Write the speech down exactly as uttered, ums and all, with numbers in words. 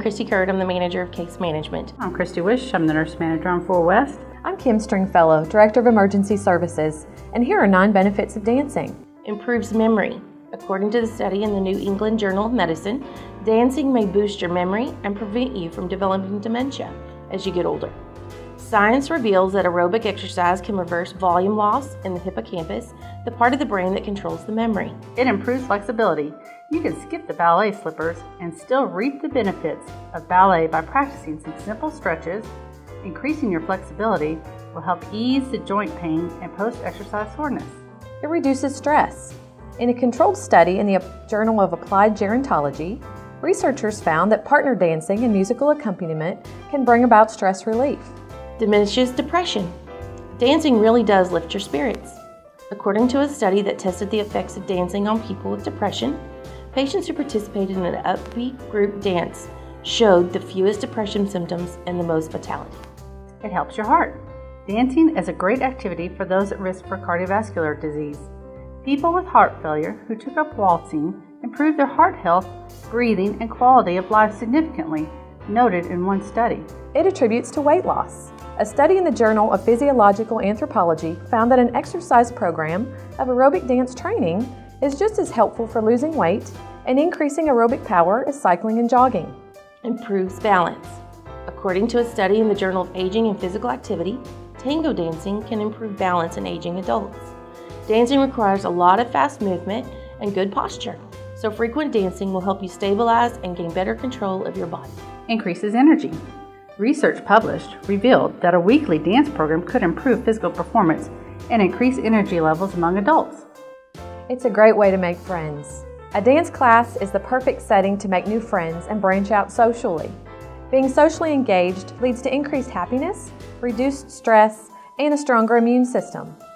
Christy Curd. I'm the manager of case management. I'm Christy Wish. I'm the nurse manager on four West. I'm Kim Stringfellow, Director of Emergency Services, and here are nine benefits of dancing. Improves memory. According to the study in the New England Journal of Medicine, dancing may boost your memory and prevent you from developing dementia as you get older. Science reveals that aerobic exercise can reverse volume loss in the hippocampus, the part of the brain that controls the memory. It improves flexibility. You can skip the ballet slippers and still reap the benefits of ballet by practicing some simple stretches. Increasing your flexibility will help ease the joint pain and post-exercise soreness. It reduces stress. In a controlled study in the Journal of Applied Gerontology, researchers found that partner dancing and musical accompaniment can bring about stress relief. Diminishes depression. Dancing really does lift your spirits. According to a study that tested the effects of dancing on people with depression, patients who participated in an upbeat group dance showed the fewest depression symptoms and the most vitality. It helps your heart. Dancing is a great activity for those at risk for cardiovascular disease. People with heart failure who took up waltzing improved their heart health, breathing, and quality of life significantly, noted in one study. It attributes to weight loss. A study in the Journal of Physiological Anthropology found that an exercise program of aerobic dance training is just as helpful for losing weight and increasing aerobic power as cycling and jogging. Improves balance. According to a study in the Journal of Aging and Physical Activity, tango dancing can improve balance in aging adults. Dancing requires a lot of fast movement and good posture, so frequent dancing will help you stabilize and gain better control of your body. Increases energy. Research published revealed that a weekly dance program could improve physical performance and increase energy levels among adults. It's a great way to make friends. A dance class is the perfect setting to make new friends and branch out socially. Being socially engaged leads to increased happiness, reduced stress, and a stronger immune system.